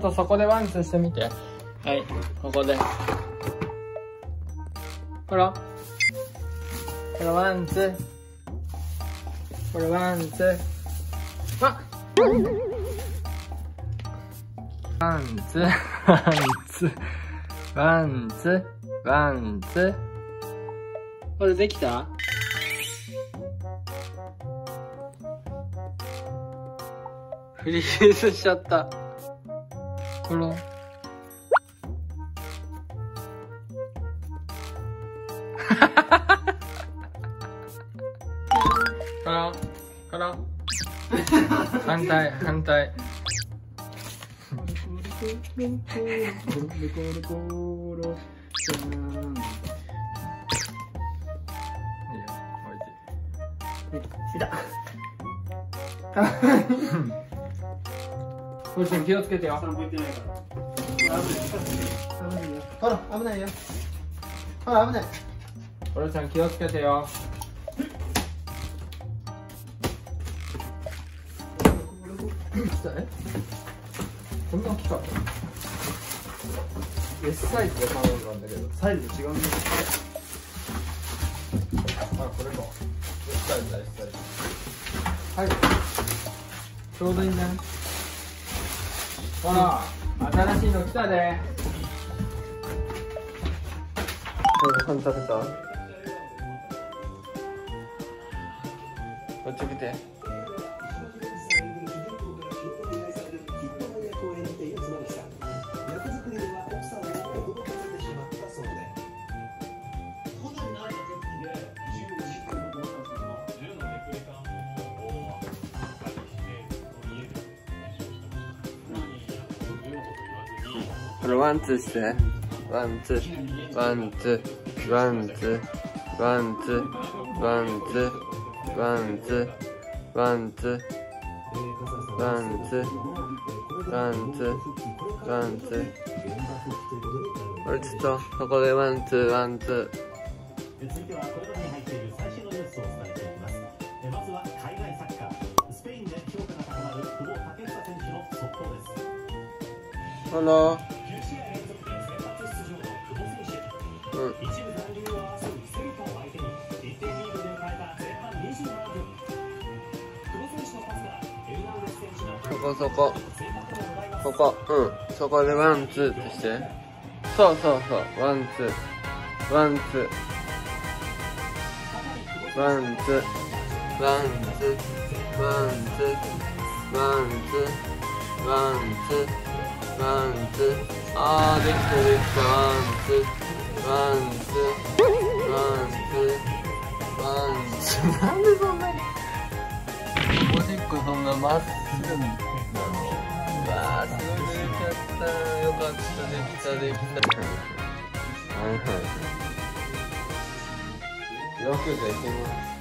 とそこでワンツーしてみて。はい、ここで。ほら。これワンツー。これワンツー。あっワンツー、ワンツー、ワンツー、ワンツー。これできた？フリーズしちゃった。ほら。から反対反対。これ気をつけてよ。ほら危ないよ。ほら危ない。これちゃん気をつけてよ。こんな大きかった。S サイズで頼んだんだけどサイズ違うんだ。あ、これか。S サイズだ、S サイズ。はい、ちょうどいいね。ほら、新しいの来たで。ご飯食べた？こっち来て。これワンツーして。ワンツー、ワンツー、ワンツー、ワンツー、ワンツー、ワンツー、ワンツー、ワンツー、ワンツー、ワンツー。これちょっとここでワンツー、ワンツー。続いてはこれまでに入っている最新のニュースをお伝えしていきます。まずは海外サッカー、スペインで評価が高まる久保建英選手の速報です。ほら。一部残留を争うセルタを相手に1点リードで迎えた前半27分、久保選手のパスからエルナンデス選手がそこでワンツーってして。そうワンツー、ワンツー、ワンツー、ワンツー、ワンツー、ワンツー、ワンツー、ワンツー。あー、できたワンツー、ワンツー、ワンツー、ワンツー。なんでそんなにおしっこそんなまっすぐなの？うわー、すごいできちゃった。よかった、できた。よくできます。